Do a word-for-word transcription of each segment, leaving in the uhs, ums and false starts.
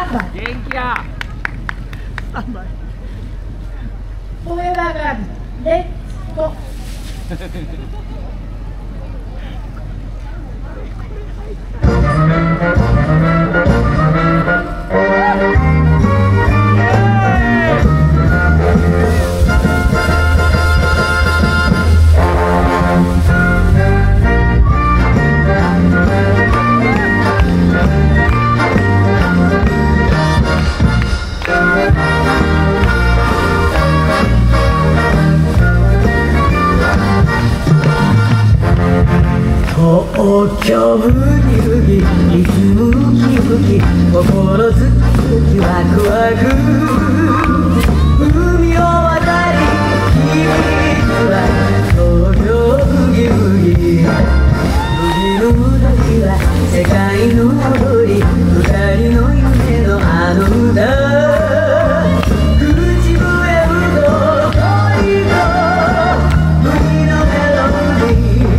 ンバイ。 元気や。 スタンバイ。 フォーエバーガールズ、レッツゴー。東京ブギブギ、リズムウキウキ、心ズキズキワクワク。海を渡り君は東京ブギブギ。ブギの歌には世界の踊り、二人の夢のあの歌。口笛ぶと恋のブギのメロディー。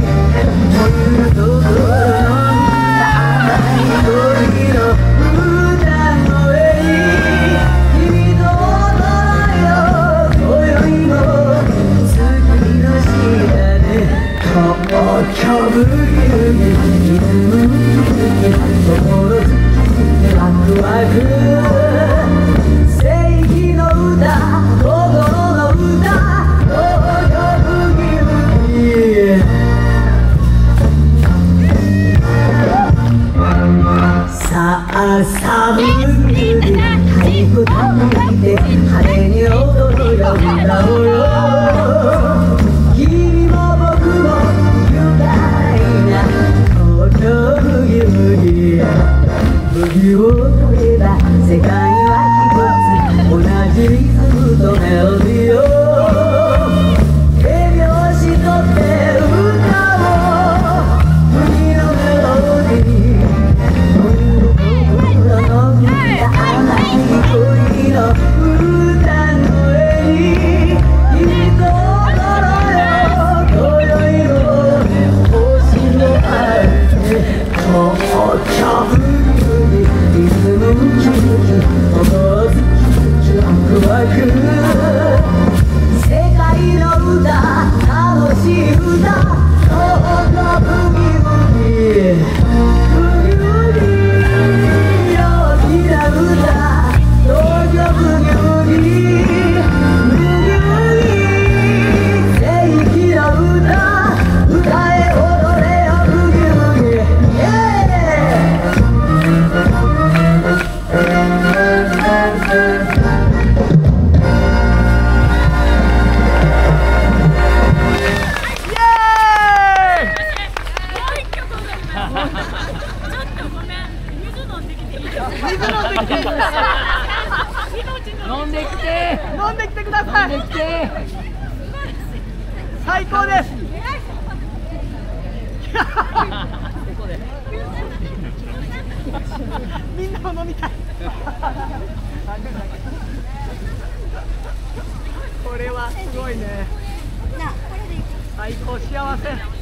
さあブギブギ、太鼓叩いて派手に踊るよ歌おうよ。君も僕も愉快な東京ブギブギ。ブギを取れば世界は一つ、同じリズムとメロディーを手拍子とって歌おう。ブギのメロディー。 飲んできて飲んできてください。 飲んできて最高です。みんなも飲みたい。これはすごいね。最高、幸せ。